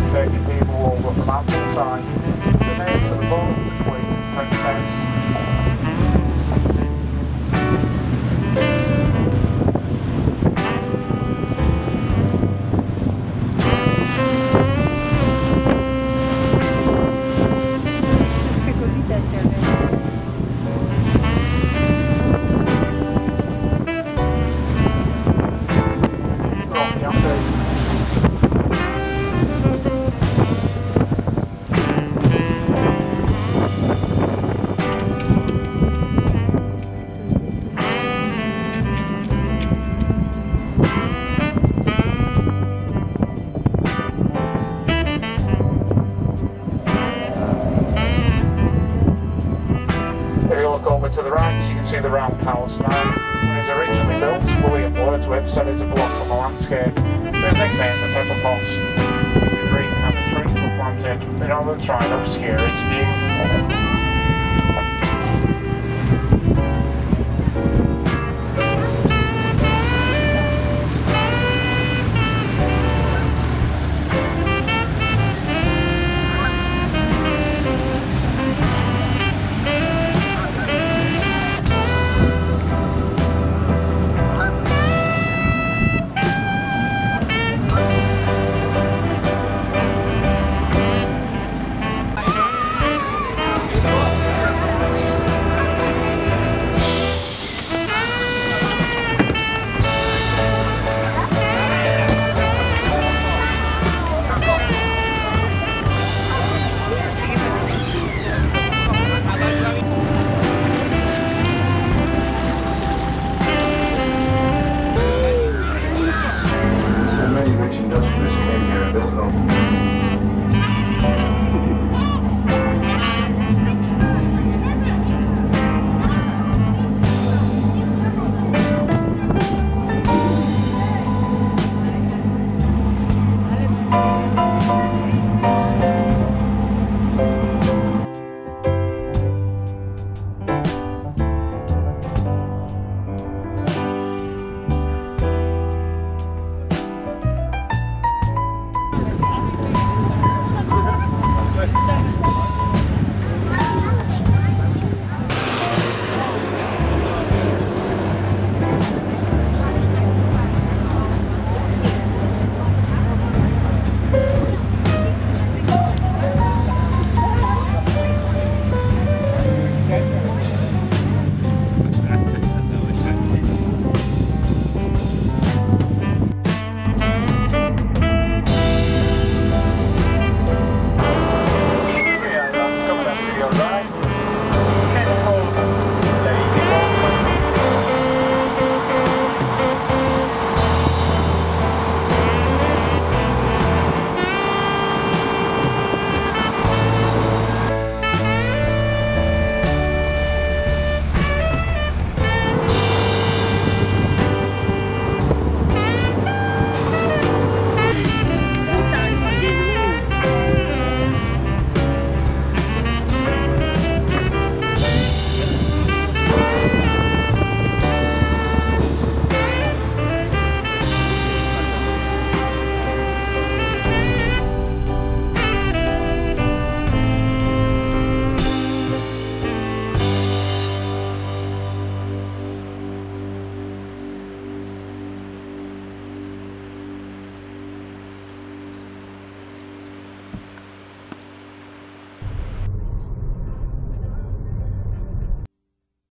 taking people over from ample time. The names of the boat, the Queen and Princess. Over to the right, you can see the roundhouse now. When it was originally built, William Wordsworth said it's a block on the landscape. They nicknamed the Pepper Pots. It's the reason that the trees were planted in order to try and obscure its view.